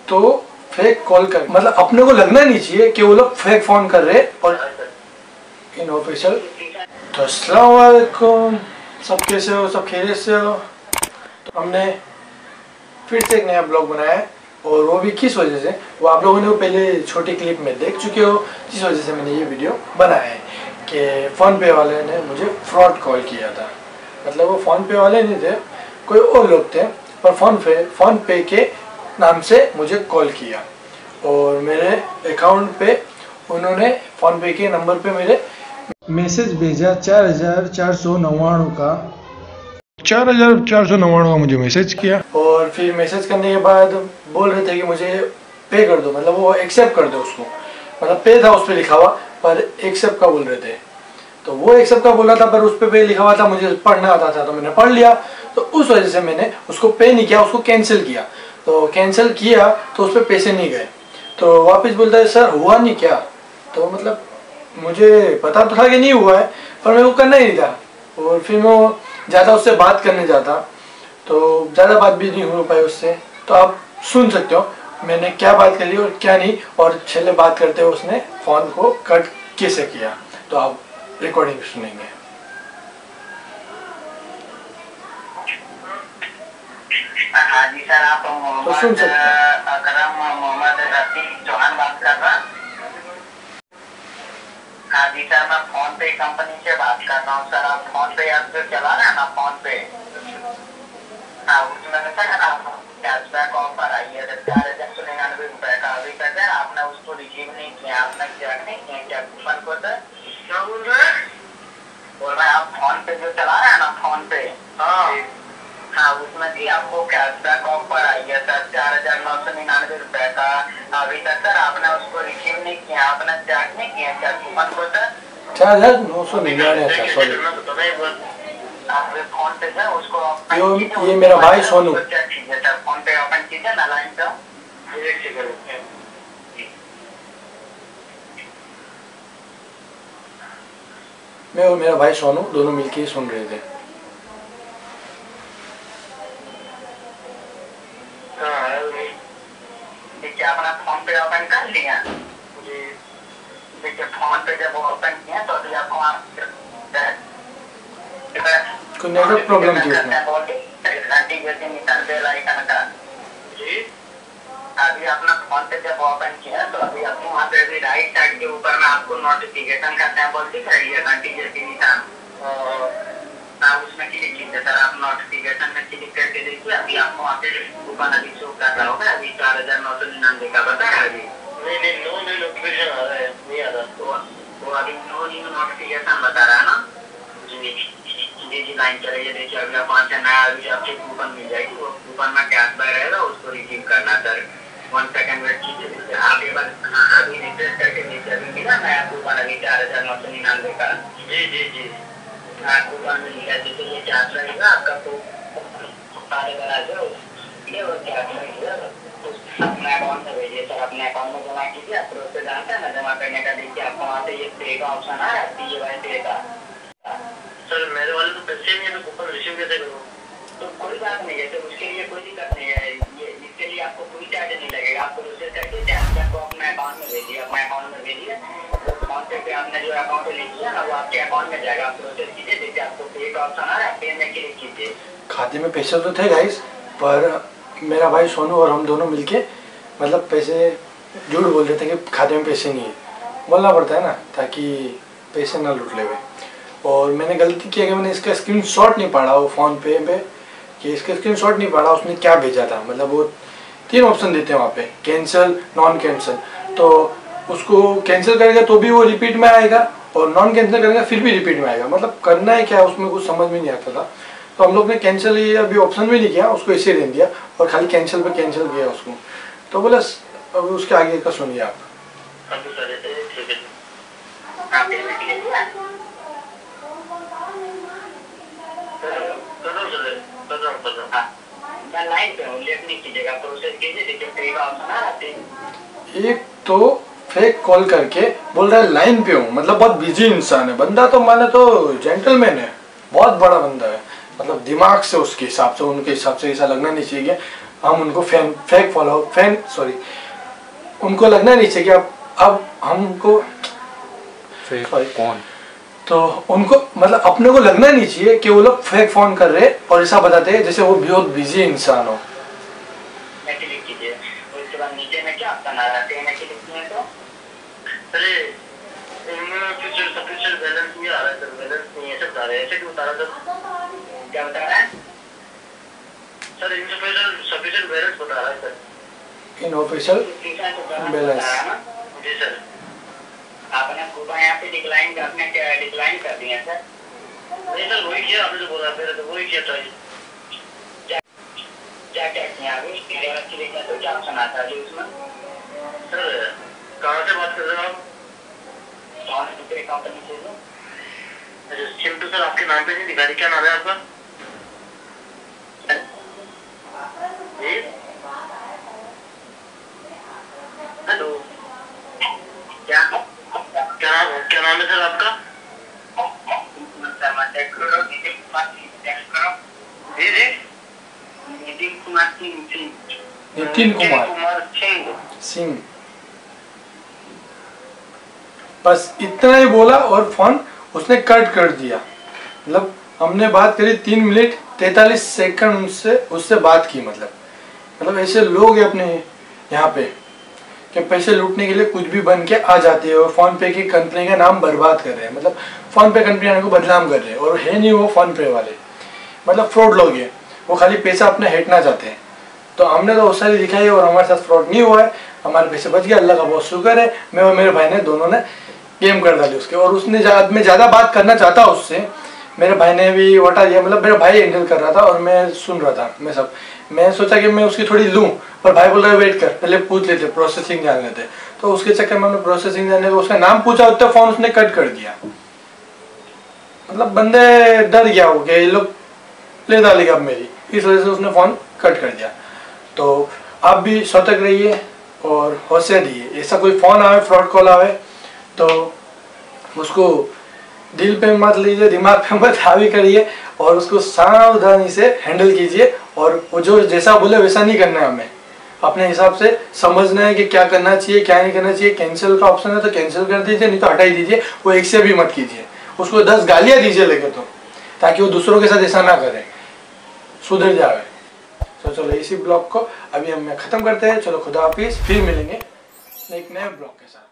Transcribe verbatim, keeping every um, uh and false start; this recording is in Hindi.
तो फेक कॉल कर, मतलब अपने को लगना नहीं चाहिए कि वो लोग फेक फोन कर रहे और इन ऑफिशियल। तो अस्सलाम वालेकुम, सब कैसे हो, सब खैरियत से हो। तो हमने फिर से एक नया ब्लॉग बनाया है और वो भी किस वजह से, वो आप लोगों ने वो पहले छोटी क्लिप में देख चुके हो, जिस वजह से मैंने ये वीडियो बनाया है कि फ़ोन पे वाले ने मुझे फ्रॉड कॉल किया था। मतलब वो फ़ोन पे वाले नहीं थे, कोई और लोग थे, पर फ़ोन पे फ़ोन पे के नाम से मुझे कॉल किया और मेरे अकाउंट पे उन्होंने फ़ोन पे के नंबर पे मेरे मैसेज भेजा चार हज़ार चार सौ नव्वाणु का चार हज़ार चार सौ नव्वाणु का मुझे मैसेज किया और फिर मैसेज करने के बाद बोल रहे थे कि मुझे पे कर दो, मतलब वो एक्सेप्ट कर दो उसको, मतलब पे था उस पर लिखा हुआ पर एक्सेप्ट का बोल रहे थे। तो वो एक्सेप्ट का बोला था पर उस पर पे लिखा हुआ था, मुझे पढ़ना आता था तो मैंने पढ़ लिया, तो उस वजह से मैंने उसको पे नहीं किया, उसको कैंसिल किया। तो कैंसिल किया तो उस पर पैसे नहीं गए, तो वापस बोलता है सर हुआ नहीं क्या। तो मतलब मुझे पता तो था कि नहीं हुआ है पर मेरे को करना ही नहीं था। और फिर मैं ज़्यादा उससे बात करने जाता तो ज़्यादा बात भी नहीं हो पाई उससे। तो आप सुन सकते हो मैंने क्या बात करी और क्या नहीं, और छेले बात करते हुए उसने फ़ोन को कट कैसे किया, तो आप रिकॉर्डिंग सुनेंगे। हाँ जी सर, आप तो सुन सकते हैं। अकरम मोहम्मद रफीक चौहान बात कर रहा। हाँ जी सर, मैं फोन पे कंपनी से बात कर रहा हूँ सर। आप फोन पे ऐप जो चला रहे हैं ना फोन पे, हाँ उसमें सर कैशबैक ऑफर आई है चार हजार सौ निन्यानवे रुपए का। अभी तक है आपने उसको रिसीव नहीं किया, आपने चेक नहीं किया क्या कूपन को सर? क्या बोल रहे हैं? बोल रहे हैं आप फोन पे जो चला रहे हैं ना फोन पे, हाँ हाँ उसमें भी आपको कैशबैक ऑफर आई है सर चार हजार नौ सौ निन्यानवे रुपए का। अभी तक सर आपने उसको रिसीव नहीं किया, आपने चेक नहीं किया क्या कूपन को सर? चार हजार नौ सौ निन्यानवे सॉरी। फोन पे सर उसको यो ये मेरा भाई सोनू। फोन पे ओपन कीजिए ना लाइन पे। मैं और मेरा भाई सोनू दोनों मिलके ही सुन रहे थे। देखिए आपने फोन पे ओपन कर लिया। देखिए फोन पे जब ओपन किया तो अभी आपको कोई नेटवर्क प्रॉब्लम थी उसमें। अभी आपने फोन पे जब ओपन किया तो अभी आपको वहाँ पे अभी राइट साइड के ऊपर में आपको नोटिफिकेशन का सिंबल दिख रही है घंटी जैसी निशान, हाँ उसमें क्लिक कीजिए सर। आप नोटिफिकेशन में क्लिक करके देखिए, अभी आपको वहाँ पे कूपन अभी शो कर रहा होगा। अभी चार हजार नौ सौ निन्यानवे का बता है अभी। नहीं नहीं नो नहीं नोटिफिकेशन आ रहा है, नहीं आ रहा। तो वो अभी नो न्यू नोटिफिकेशन बता रहा है ना जी जी जी लाइन चलिए। देखिए अभी आप वहाँ से नया अभी आपको कूपन मिल जाएगी, वो कूपन में कैशबैक रहेगा, उसको रिसीव करना सर। वन सेकंड वेट कीजिए, आप एक बार अभी रिफ्रेश करके देखिए अभी मिला नया कूपन अभी चार हजार नौ सौ निन्यानवे का। जी जी जी हाँ कूपन मिल गया। जैसे ये कैश रहेगा आपका तो सारे बना दो ये और कैश रहेगा अपने अकाउंट में भेजिए सर। अपने अकाउंट में जमा कीजिए। आप प्रोसेस जानते हैं ना जमा करने का। देखिए आपको वहाँ से ये पे का ऑप्शन आ रहा है, पी वाई पे का। सर मेरे वाले तो पैसे नहीं है तो कूपन रिसीव कैसे करूँ? तो कोई बात नहीं है, तो उसके लिए कोई दिक्कत नहीं है। ये इसके लिए आपको कोई चार्ज नहीं लगेगा। आप प्रोसेस करके कैशबैक को अपने अकाउंट में भेजिए, अपने अकाउंट में भेजिए। तो फोन पे पे आपने जो अकाउंट लिंक किया ना वो आपके अकाउंट में जाएगा। आप प्रोसेस कीजिए, देखिए आपको पे का ऑप्शन आ रहा है, पे में क्लिक कीजिए। खाते में पैसे तो थे गाइस, पर मेरा भाई सोनू और हम दोनों मिलके मतलब पैसे झूठ बोल रहे थे कि खाते में पैसे नहीं है। बोलना पड़ता है ना ताकि पैसे ना लूट ले। और मैंने गलती की कि मैंने इसका स्क्रीनशॉट नहीं पढ़ा वो फ़ोन पे पे कि इसका स्क्रीनशॉट नहीं पढ़ा उसने क्या भेजा था। मतलब वो तीन ऑप्शन देते हैं वहाँ पे, कैंसिल नॉन कैंसिल। तो उसको कैंसिल करेगा तो भी वो रिपीट में आएगा और नॉन कैंसिल करेगा फिर भी रिपीट में आएगा। मतलब करना है क्या उसमें कुछ समझ में नहीं आता था। तो हम लोग ने कैंसिल ये अभी ऑप्शन भी नहीं किया, उसको ऐसे रहने दिया और खाली कैंसिल पे कैंसिल किया उसको। तो बोला अब उसके आगे का सुनिए आप। एक तो फेक कॉल करके बोल रहा है लाइन पे हूँ, मतलब बहुत बिजी इंसान है बंदा। तो माने तो जेंटलमैन है, बहुत बड़ा बंदा है, मतलब दिमाग से उसके हिसाब से उनके हिसाब से ऐसा लगना नहीं चाहिए। हम उनको fan fake follow fan sorry उनको लगना नहीं चाहिए कि अब अब हमको कौन तो उनको मतलब अपने को लगना नहीं चाहिए कि वो लोग फेक फोन कर रहे और ऐसा बताते हैं जैसे वो बहुत बिजी इंसान हो। क्लिक कीजिए, उसके बाद नीचे में क्या ऑप्शन आ रहा है, क्लिक किए तो अरे इनमें फ्यूचर सफिशिएंट बैलेंस नहीं आ रहा है सर, बैलेंस नहीं है सर, बता रहे हैं ऐसे क्यों बता रहा सर, क्या बता रहा है सर, इनसफिशिएंट सफिशिएंट बैलेंस बता रहा है सर, इनऑफिशियल बैलेंस। जी सर, आपने कूपन यहाँ पे डिक्लाइन आपने क्या डिक्लाइन कर दिया सर? नहीं सर वही किया आपने जो बोला मेरे तो वही किया था। क्या क्या किया अभी डायरेक्ट क्लिक तो क्या ऑप्शन आता है उसमें? सर कहाँ से बात कर रहे हो आप? कौन सी दूसरी कंपनी से हो? अच्छा चिंटू सर आपके नाम पे नहीं दिखा रही, क्या नाम है आपका? जी हेलो क्या क्या नाम क्या नाम है सर आपका? जी जी नितिन कुमार सिंह नितिन कुमार कुमार सिंह सिंह बस इतना ही बोला और फोन उसने कट कर दिया। मतलब हमने बात करी तीन मिनट तैतालीस सेकंड उससे उससे बात की। मतलब मतलब ऐसे लोग हैं अपने यहाँ पे कि पैसे लूटने के लिए कुछ भी बन के आ जाते हैं और फोन पे की कंपनी का नाम बर्बाद कर रहे हैं। मतलब फोन पे कंपनी आने को बदनाम कर रहे हैं और है नहीं वो फोन पे वाले, मतलब फ्रॉड लोग हैं, वो खाली पैसा अपना हेटना चाहते हैं। तो हमने तो सारी दिखाई और हमारे साथ फ्रॉड नहीं हुआ है, हमारे पैसे बच गए, अल्लाह का बहुत शुक्र है। मैं और मेरे भाई ने दोनों ने गेम कर डाली उसके, और उसने मैं ज़्यादा बात करना चाहता उससे, मेरे भाई ने भी वटा दिया। मतलब मेरा भाई हैंडल कर रहा था और मैं सुन रहा था। मैं सब मैं सोचा कि मैं उसकी थोड़ी लूँ, पर भाई बोल रहा है वेट कर, पहले पूछ लेते, प्रोसेसिंग जान लेते। तो उसके चक्कर में हमने प्रोसेसिंग जाने को उसका नाम पूछा, उतना फ़ोन उसने कट कर दिया। मतलब बंदे डर गया हो गया, ये लोग ले डालेगा अब मेरी, इस वजह से उसने फ़ोन कट कर दिया। तो आप भी सतर्क रहिए और होशियार रहिए। ऐसा कोई फ़ोन आवे, फ्रॉड कॉल आवे तो उसको दिल पे मत लीजिए, दिमाग पे मत हावी करिए और उसको सावधानी से हैंडल कीजिए। और वो जो जैसा बोले वैसा नहीं करना है, हमें अपने हिसाब से समझना है कि क्या करना चाहिए क्या नहीं करना चाहिए। कैंसिल का ऑप्शन है तो कैंसिल कर दीजिए, नहीं तो हटा ही दीजिए। वो एक से भी मत कीजिए, उसको दस गालियाँ दीजिए लेके, तो ताकि वो दूसरों के साथ ऐसा ना करे, सुधर जाए। तो चलो इसी ब्लॉग को अभी हम ख़त्म करते हैं। चलो खुदा हाफिज़, फिर मिलेंगे एक नए ब्लॉग के साथ।